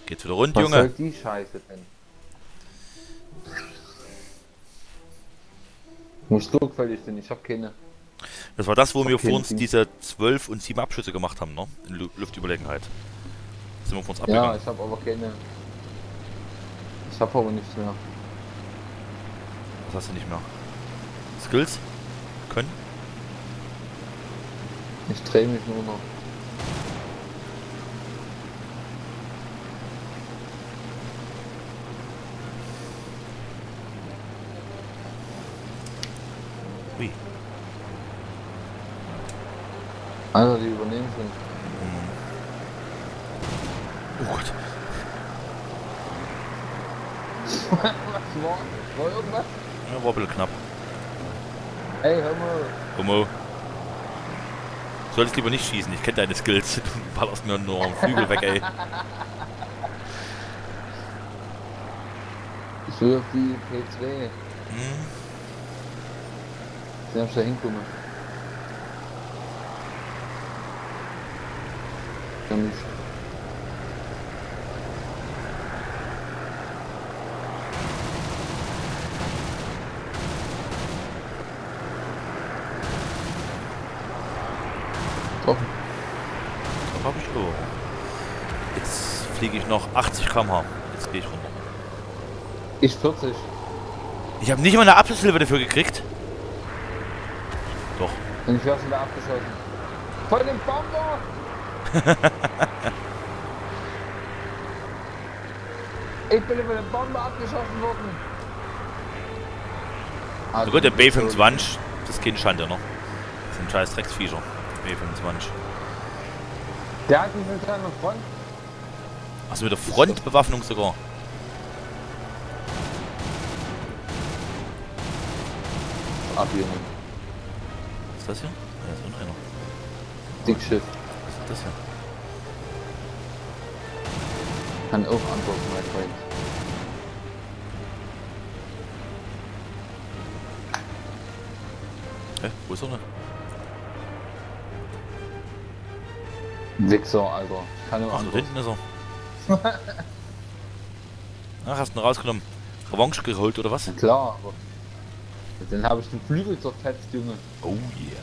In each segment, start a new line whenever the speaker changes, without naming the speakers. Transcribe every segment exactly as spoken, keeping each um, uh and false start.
Geht's wieder rund,
Was
Junge?
soll die Scheiße denn? Muss sorgfältig denn, ich hab keine.
Das war das, wo
Ich
wir
hab
vor
keine
uns
Ding.
diese zwölf und sieben Abschüsse gemacht haben, ne? In Lu Luftüberlegenheit. Sind wir vor uns
Ja,
abgegangen.
ich hab aber keine. Ich hab aber nichts mehr.
Was hast du nicht mehr? Skills? Können?
Ich dreh mich nur noch.
Ui.
Alter, die übernehmen schon.
Oh Gott.
Was war? War irgendwas?
Ja, war ein bisschen knapp.
Ey, hör mal.
Homo. Solltest lieber nicht schießen, ich kenne deine Skills. Du ballerst mir nur am Flügel weg, ey.
Ich will auf die P zwei.
Hm.
Sie haben schon hinkommen. Ja, nicht. Doch.
Das hab ich auch. Jetzt fliege ich noch achtzig Kilometer pro Stunde. Jetzt gehe ich runter.
Ich vierzig.
Ich habe nicht mal eine Abschlusshilfe dafür gekriegt. Doch.
Und ich werde schon wieder abgeschossen. Von dem Bomber! Ich bin über den Bomber abgeschossen worden. Ah,
Na gut, der B fünfundzwanzig, das ist keine Schande, ne? Das sind scheiß Drecksviecher. Der B fünfundzwanzig.
Der hat mich mit seiner Front.
Achso, mit der Frontbewaffnung sogar.
Ab, Junge.
Was ist das hier? Ja, ist noch einer.
Dickschiff.
Was ist das hier?
Kann auch antworten, mein Freund.
Hä? Wo ist er denn?
Wichser, Alter. Kann nur
Ach, da
antworten.
hinten ist er. Ach, hast du ihn rausgenommen. Revanche geholt oder was?
Na klar, aber. Dann habe ich den Flügel zerfetzt, Junge.
Oh yeah.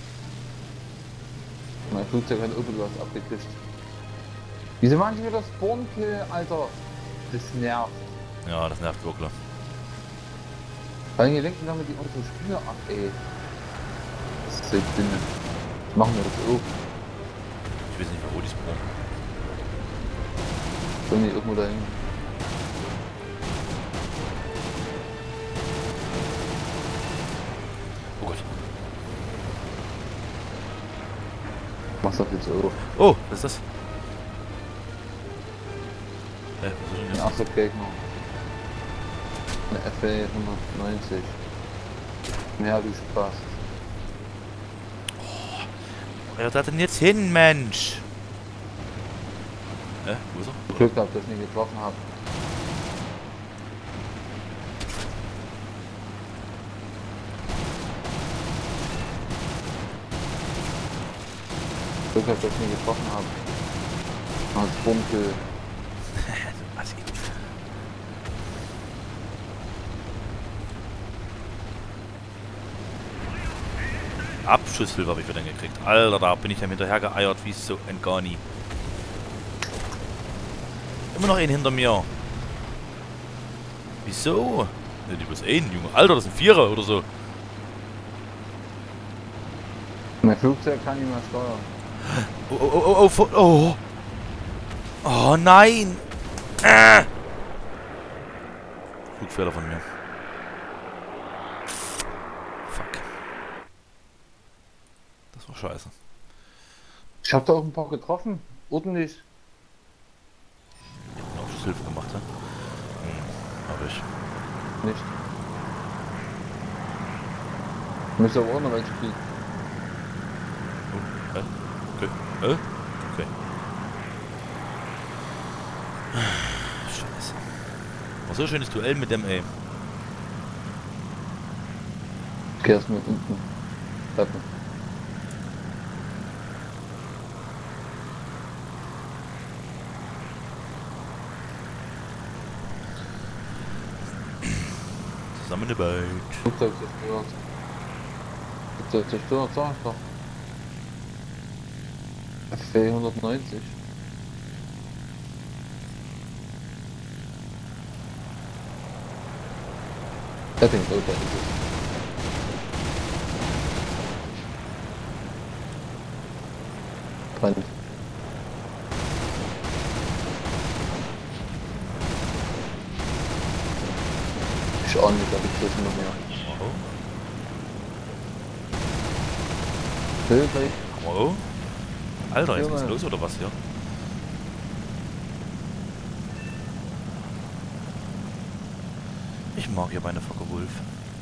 Mein Flugzeug hat irgendwas abgekriegt. Wieso machen die wieder Spawnkill, Alter? Das nervt.
Ja, das nervt wirklich.
Vor allem, ihr lenkt damit die unsere Spieler ab, ey. Das ist so dünne. Machen wir das auch.
Ich weiß nicht, wo die spawnen.
Sollen die irgendwo dahin?
Oh Gott.
Mach's doch jetzt auch.
Oh, was ist das? Hä, was ist denn
Ein
jetzt?
Achtergegner. Eine F A hundertneunzig. Ja, du Spaß.
Wer hat er denn jetzt hin, Mensch? Hä, wo ist er?
Glück gehabt, dass ich nicht getroffen habe. Glück gehabt, dass ich nicht getroffen habe. Als Bunkel.
Assi. Abschusshilfe habe ich wieder gekriegt. Alter, da bin ich ja hinterher geeiert wie so ein Gani. Immer noch einen hinter mir. Wieso? Ne, die bloß einen, Junge. Alter, das sind Vierer oder so.
Mein Flugzeug kann nicht mehr steuern.
Oh, oh, oh, oh, oh, oh. Oh nein. Äh. Flugfehler von mir. Fuck. Das war scheiße.
Ich habe da auch ein paar getroffen. Ordentlich.
Ich hab eine Abschlusshilfe gemacht, ja? Hm, hab ich.
Nicht. Müsste aber auch noch welche kriegen.
Oh, hä? Okay. Hä? Okay. Scheiße. War so ein schönes Duell mit dem, ey.
Ich geh erst mal unten. Treppen.
Zusammenarbeit.
Flugzeug zerstört. Flugzeug zerstört, sag ich doch. F vierhundertneunzig. Setting, oh, da ist es. Brennt. Ich auch nicht, aber ich kriege noch mehr.
Oh.
Hilfe!
Oh. Alter, jetzt
Junge.
geht's los oder was hier? Ich mag hier meine Focke-Wulf.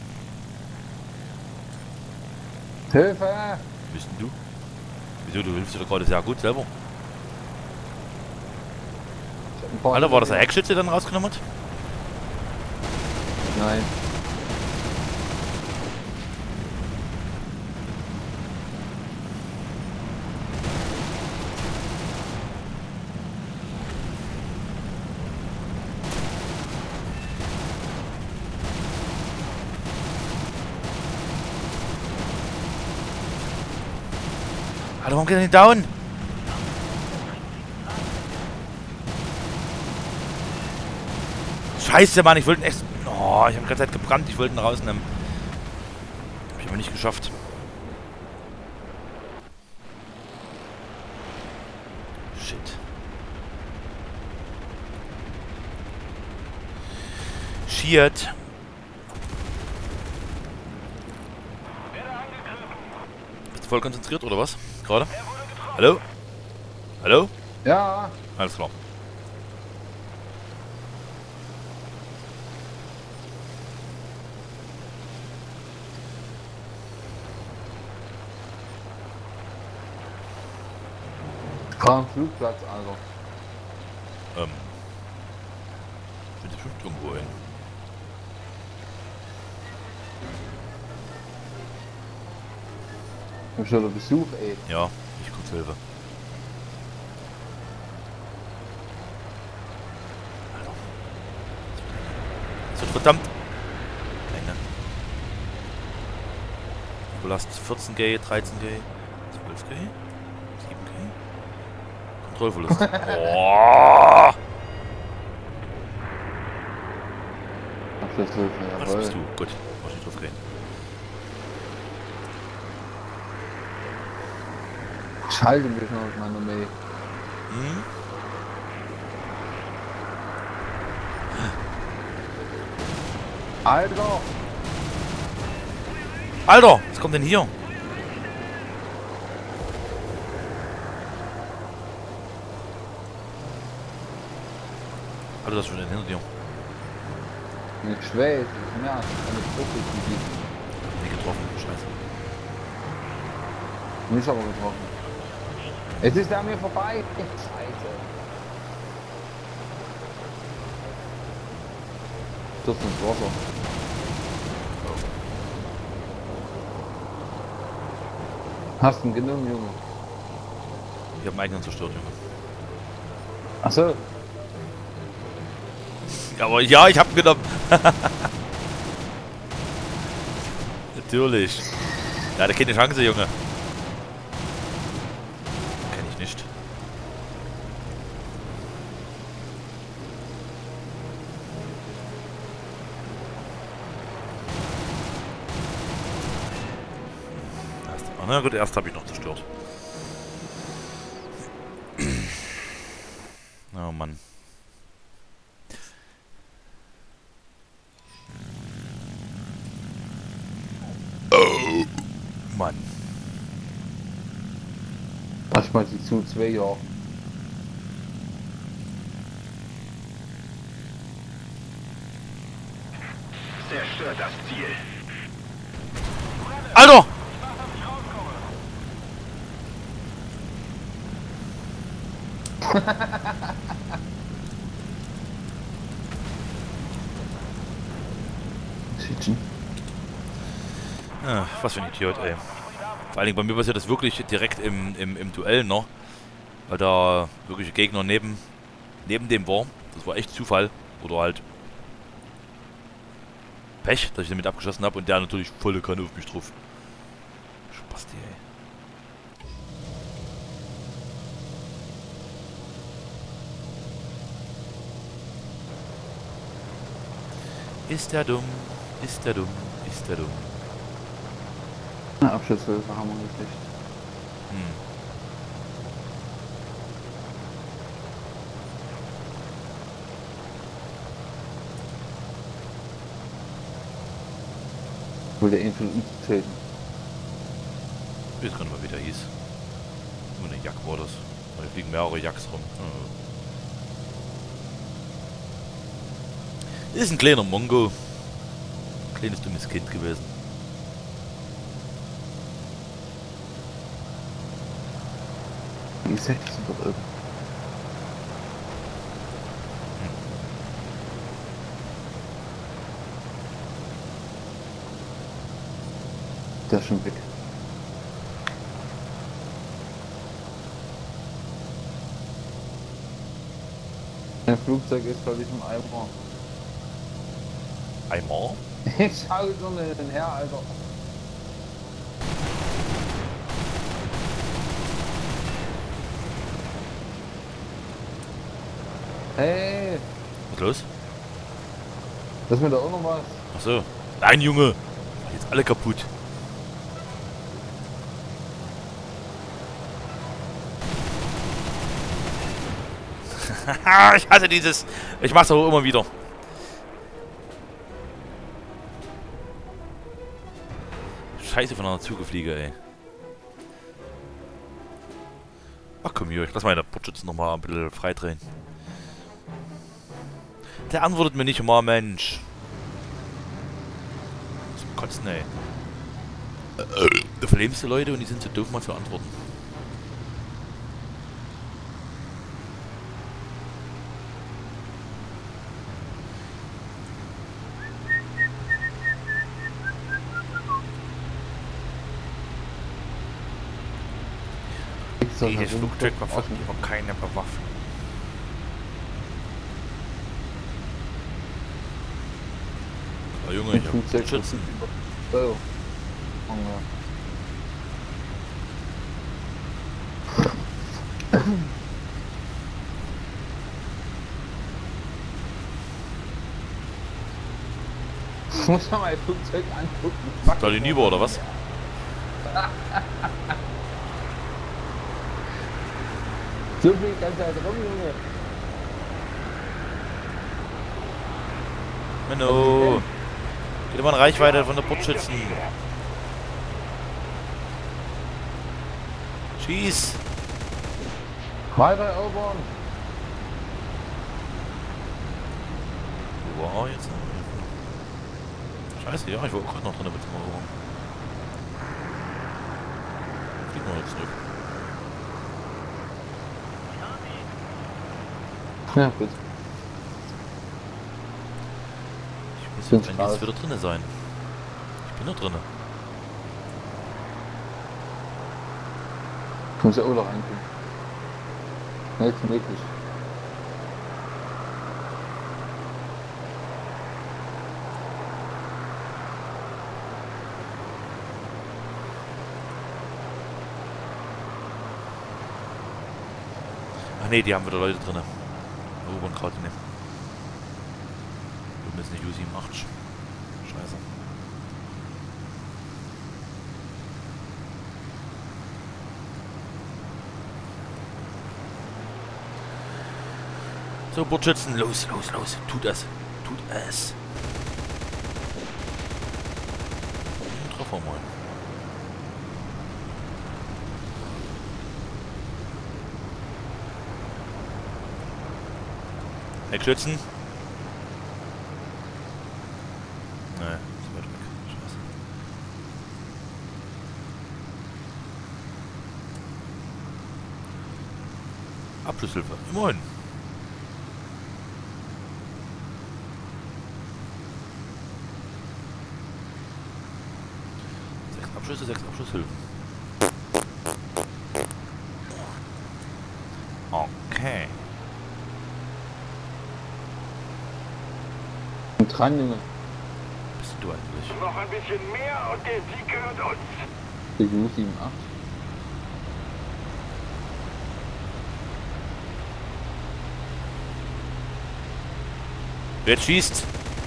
Hilfe!
Bist denn du? Wieso, du hilfst dir doch gerade sehr gut selber.
Ein paar
Alter, war das ein
mehr.
Heckschütze, der dann rausgenommen hat?
Nein.
Alter, warum geht er nicht down? Scheiße, Mann, ich wollte ihn echt... Oh, ich habe die ganze Zeit gebrannt, ich wollte ihn rausnehmen. Hab ich aber nicht geschafft. Shit. Shit. Bist du voll konzentriert oder was? Gerade? Hallo? Hallo?
Ja!
Alles klar.
Kam Flugplatz, Alter.
Ähm. Ich bin bestimmt irgendwo hin.
Ich hab schon einen Besuch, ey.
Ja, ich kurz Hilfe. Alter. Das wird verdammt. Enge. Überlast vierzehn G, dreizehn G, zwölf G, sieben G. Kontrollverlust. Oh!
Abschlusshilfe,
Was
jawohl.
bist du? Gut, muss ich drauf gehen.
Ich halte mich noch mit meiner Mail.
Hm?
Alter!
Alter, was kommt denn hier? Alter, das ist schon hinter dir.
Ich weiß, ich merke, eine Gruppe, die geht.
Nie getroffen, scheiße.
Mich aber getroffen. Jetzt ist er an mir vorbei. Scheiße. Das ist ins Wasser. Hast du ihn genommen, Junge?
Ich hab meinen eigenen zerstört, Junge.
Achso.
Ja, aber ja, ich hab ihn genommen. Natürlich. Ja, der keine Chance, Junge. Kenn ich nicht. Erst, oh, na gut, erst habe ich noch zerstört. Oh Mann. Oh Mann.
Manchmal die zu zwei Jahre.
Zerstört das Ziel.
Alter!
Schitchen.
Ah, was für ein Idiot, ey. Vor allen Dingen bei mir passiert das wirklich direkt im, im, im Duell noch. Weil da wirklich ein Gegner neben, neben dem war. Das war echt Zufall. Oder halt Pech, dass ich damit abgeschossen habe und der natürlich volle Kanne auf mich drauf. Spasti, ey. Ist der dumm? Ist der dumm? Ist der dumm?
Na, Abschusshilfe haben wir gekriegt.
Hm.
Will der ihn von uns töten?
Ich weiß gar nicht mal, wie der hieß. Nur eine Jack war das. Da fliegen mehrere Jacks rum. Ja. Ist ein kleiner Mongo. Ein kleines dummes Kind gewesen.
Die sechzehn sind doch irgendwie. Der ist schon weg. Ein Flugzeug ist, glaube ich, im Eimer.
Eimer?
Ich schaue so einen her, Alter. Hey!
Was ist los?
Das ist mir da auch noch was.
Achso. Nein, Junge! Jetzt alle kaputt. Ich hasse dieses. Ich mach's aber immer wieder. Scheiße von einer Zugefliege, ey. Ach komm hier, ich lass meine Bordschützen nochmal ein bisschen freidrehen. Der antwortet mir nicht immer, Mensch. Zum Kotzen, ey. Du verlebst die Leute und die sind zu doof mal zu antworten. Dieses Flugzeug verfolgt über keine Bewaffnung. Oh Junge, ich hab Schützen.
Oh. Ich muss mal mein Flugzeug angucken.
Soll die Niebe oder was?
So viel die ganze Zeit rum, Junge.
Menno. Geht immer in Reichweite von der Bordschützen. Schieß.
Weiter erobern.
Wo war er jetzt? Scheiße, ja, ich war auch gerade noch drin mit dem Erobern. Fliegen wir jetzt zurück.
Ja, gut.
Ich muss jetzt eigentlich wieder drinne sein. Ich bin da drinne.
Ich muss ja auch noch reinkommen. Nicht möglich.
Ach nee, die haben wieder Leute drinne. Erobern gerade nicht. Wir müssen eine U siebenundachtzig. Scheiße. So, Bordschützen, los, los, los. Tut es. Tut es. Treffer mal. Heckschützen. Nee, ist weit weg. Scheiße. Abschlusshilfe. Immerhin. Sechs Abschüsse, sechs Abschlusshilfen. Okay.
Und dran, Junge.
Bist denn du eigentlich?
Noch ein bisschen mehr und der Sieg gehört uns.
Die U sieben acht.
Wer jetzt schießt?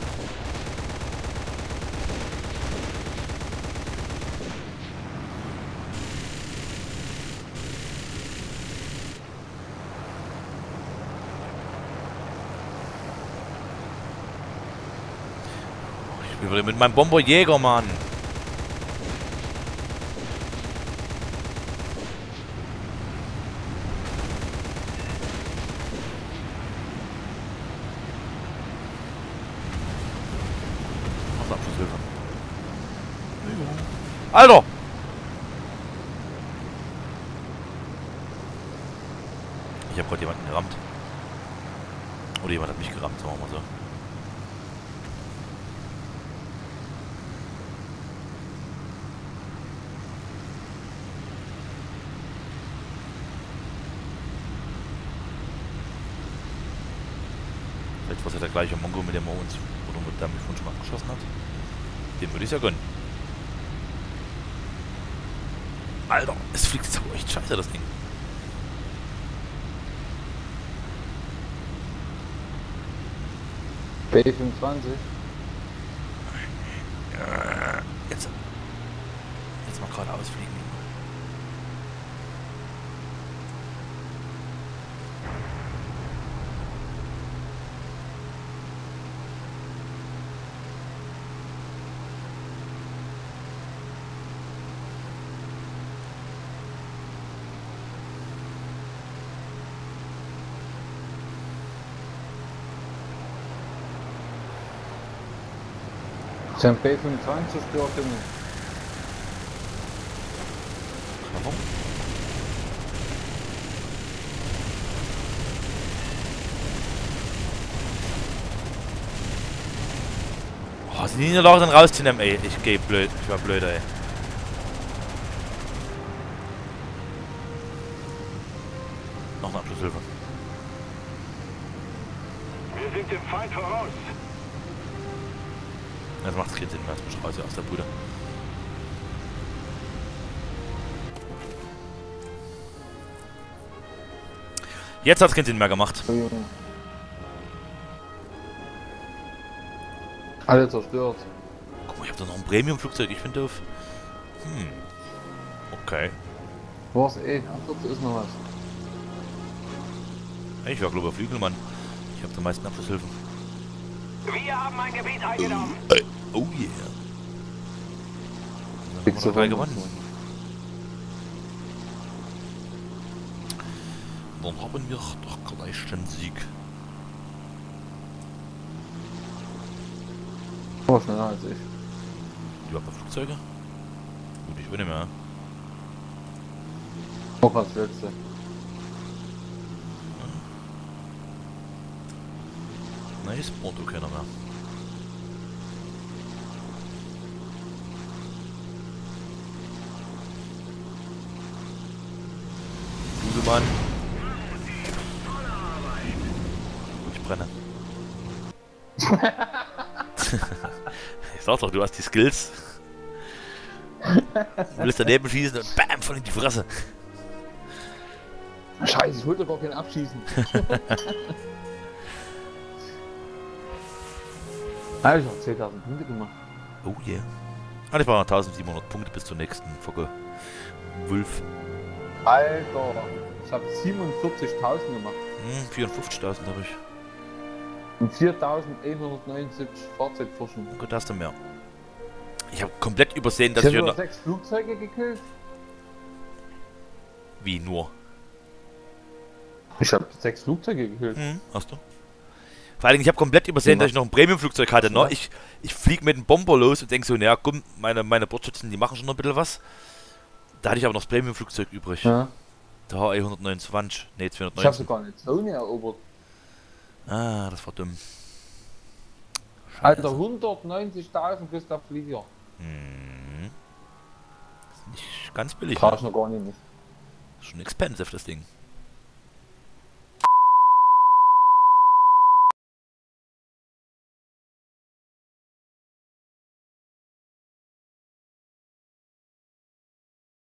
Ich bin wieder mit meinem Bomberjäger, Mann. Alter! Ich habe gerade jemanden gerammt. Oder jemand hat mich gerammt, sagen wir mal so. Vielleicht war es ja der gleiche Mongo, mit dem er uns oder mit dem mich schon mal abgeschossen hat. Dem würde ich es ja gönnen. Alter, es fliegt so echt scheiße, das Ding.
B fünfundzwanzig.
Jetzt. Jetzt mal gerade ausfliegen.
Sie haben B fünfundzwanzig zerstört, Junge.
Warum? Oh, die Niederlage dann rauszunehmen, ey. Ich geh blöd. Ich war blöd, ey. Noch eine Abschlusshilfe.
Wir sind dem Feind voraus.
Das macht keinen Sinn mehr, als Straße aus der Bude. Jetzt hat es keinen Sinn mehr gemacht.
Alle zerstört.
Guck mal, ich hab da noch ein Premium-Flugzeug, ich bin doof. Hm. Okay.
Was eh? Dort ist noch was.
Ich war glaube ich Flügelmann. Ich habe die meisten Abschlusshilfen.
Wir haben ein Gebiet eingenommen.
Äh, oh yeah. Dann haben wir drei gewonnen. Dann haben wir doch gleich den Sieg.
Oh, schneller als ich.
Du hast Flugzeuge? Gut, ich will nicht mehr.
Auch als letzte.
Nein, ist Auto keiner mehr. Mann. Ich brenne. Ich sag doch, du hast die Skills. Du willst daneben schießen und bam, voll in die Fresse.
Scheiße, ich wollte gar keinen abschießen. Ah, ich hab zehntausend Punkte gemacht.
Oh yeah. Ah, ich war noch tausendsiebenhundert Punkte bis zur nächsten Folge. Wolf.
Alter, ich hab siebenundvierzigtausend gemacht.
Hm, vierundfünfzigtausend habe ich.
Und viertausendeinhundertneunundsiebzig Fahrzeugforschung.
Gut, hast du mehr. Ich habe komplett übersehen, dass
Ich
ich...
habe
noch
nur sechs Flugzeuge gekillt.
Wie nur?
Ich habe sechs Flugzeuge gekillt.
Hm, hast du? Vor allem, ich habe komplett übersehen, dass ich noch ein Premium-Flugzeug hatte. Ne? Ich, ich fliege mit dem Bomber los und denke so, naja, komm, meine, meine Bordschützen, die machen schon noch ein bisschen was. Da hatte ich aber noch das Premium-Flugzeug übrig.
Ja.
Der H E hundertneunundzwanzig. Ne,
Ich habe
zweihundertneunzehn.
sogar eine Zone erobert.
Ah, das war dumm.
Alter, hundertneunzigtausend plus der Flieger.
Hm. Das ist nicht ganz billig.
Brauch
Ne?
ich noch gar nicht.
Das ist schon expensive, das Ding.